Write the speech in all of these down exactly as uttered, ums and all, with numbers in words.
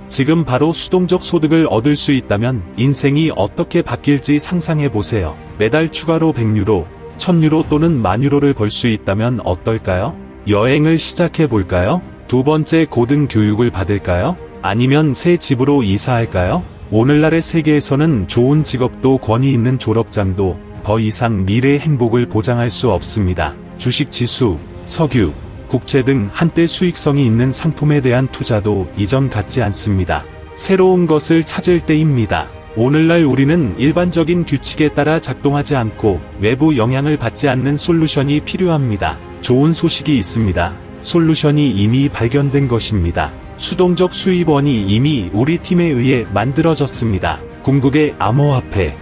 지금 바로 수동적 소득을 얻을 수 있다면 인생이 어떻게 바뀔지 상상해보세요. 매달 추가로 백 유로, 천 유로 또는 만 유로를 벌 수 있다면 어떨까요? 여행을 시작해볼까요? 두 번째 고등교육을 받을까요? 아니면 새 집으로 이사할까요? 오늘날의 세계에서는 좋은 직업도 권위 있는 졸업장도 더 이상 미래의 행복을 보장할 수 없습니다. 주식 지수, 석유, 국채 등 한때 수익성이 있는 상품에 대한 투자도 이전 같지 않습니다. 새로운 것을 찾을 때입니다. 오늘날 우리는 일반적인 규칙에 따라 작동하지 않고 외부 영향을 받지 않는 솔루션이 필요합니다. 좋은 소식이 있습니다. 솔루션이 이미 발견된 것입니다. 수동적 수입원이 이미 우리 팀에 의해 만들어졌습니다. 궁극의 암호화폐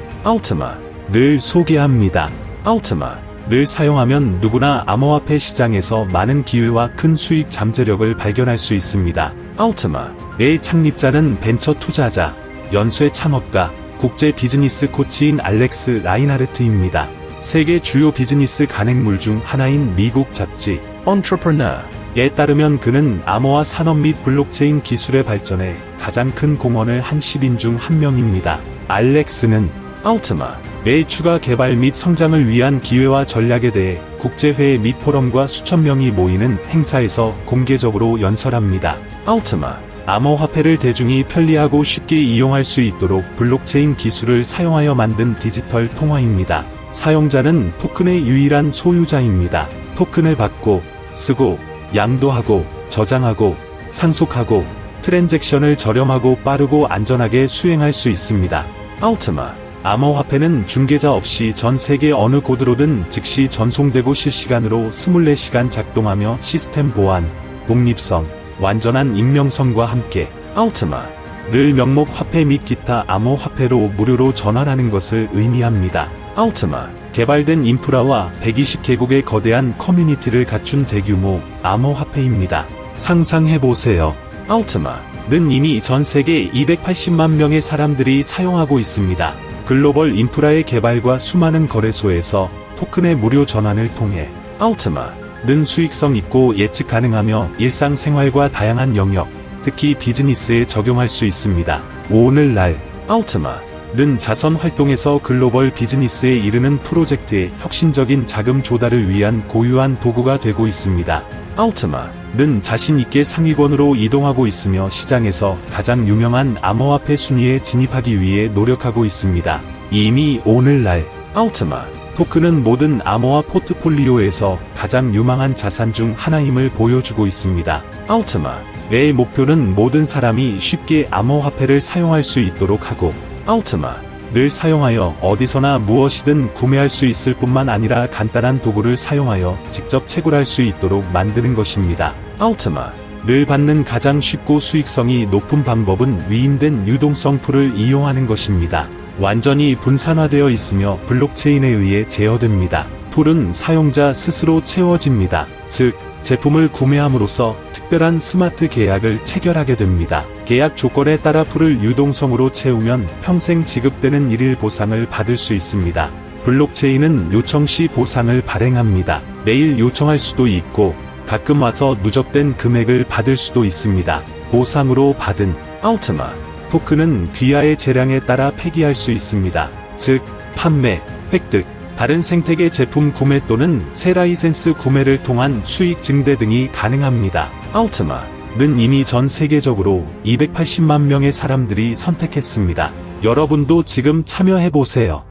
Ultima를 소개합니다. Ultima를 사용하면 누구나 암호화폐 시장에서 많은 기회와 큰 수익 잠재력을 발견할 수 있습니다. Ultima의 창립자는 벤처 투자자, 연쇄 창업가, 국제 비즈니스 코치인 알렉스 라인하르트입니다. 세계 주요 비즈니스 간행물 중 하나인 미국 잡지 Entrepreneur에 따르면 그는 암호화 산업 및 블록체인 기술의 발전에 가장 큰 공헌을 한 십 인 중 한 명입니다. 알렉스는 Ultima의 추가 개발 및 성장을 위한 기회와 전략에 대해 국제회의 및 포럼과 수천 명이 모이는 행사에서 공개적으로 연설합니다. Ultima 암호화폐를 대중이 편리하고 쉽게 이용할 수 있도록 블록체인 기술을 사용하여 만든 디지털 통화입니다. 사용자는 토큰의 유일한 소유자입니다. 토큰을 받고, 쓰고, 양도하고, 저장하고, 상속하고, 트랜잭션을 저렴하고 빠르고 안전하게 수행할 수 있습니다. Ultima 암호화폐는 중개자 없이 전 세계 어느 곳으로든 즉시 전송되고 실시간으로 이십사 시간 작동하며 시스템 보안, 독립성, 완전한 익명성과 함께 Ultima를 명목 화폐 및 기타 암호화폐로 무료로 전환하는 것을 의미합니다. Ultima 개발된 인프라와 백이십 개국의 거대한 커뮤니티를 갖춘 대규모 암호화폐입니다. 상상해보세요. Ultima는 이미 전 세계 이백팔십만 명의 사람들이 사용하고 있습니다. 글로벌 인프라의 개발과 수많은 거래소에서 토큰의 무료 전환을 통해 Ultima는 수익성 있고 예측 가능하며 일상생활과 다양한 영역, 특히 비즈니스에 적용할 수 있습니다. 오늘날 Ultima는 자선 활동에서 글로벌 비즈니스에 이르는 프로젝트의 혁신적인 자금 조달을 위한 고유한 도구가 되고 있습니다. Ultima는 자신 있게 상위권으로 이동하고 있으며 시장에서 가장 유명한 암호화폐 순위에 진입하기 위해 노력하고 있습니다. 이미 오늘날 Ultima 토큰은 모든 암호화 포트폴리오에서 가장 유망한 자산 중 하나임을 보여주고 있습니다. Ultima의 목표는 모든 사람이 쉽게 암호화폐를 사용할 수 있도록 하고 Ultima를 사용하여 어디서나 무엇이든 구매할 수 있을 뿐만 아니라 간단한 도구를 사용하여 직접 채굴할 수 있도록 만드는 것입니다. Ultima를 받는 가장 쉽고 수익성이 높은 방법은 위임된 유동성 풀을 이용하는 것입니다. 완전히 분산화되어 있으며 블록체인에 의해 제어됩니다. 풀은 사용자 스스로 채워집니다. 즉, 제품을 구매함으로써 특별한 스마트 계약을 체결하게 됩니다. 계약 조건에 따라 풀을 유동성으로 채우면 평생 지급되는 일일 보상을 받을 수 있습니다. 블록체인은 요청 시 보상을 발행합니다. 매일 요청할 수도 있고 가끔 와서 누적된 금액을 받을 수도 있습니다. 보상으로 받은 Ultima 토큰은 귀하의 재량에 따라 폐기할 수 있습니다. 즉, 판매, 획득, 다른 생태계 제품 구매 또는 새 라이센스 구매를 통한 수익 증대 등이 가능합니다. Ultima는 이미 전 세계적으로 이백팔십만 명의 사람들이 선택했습니다. 여러분도 지금 참여해보세요.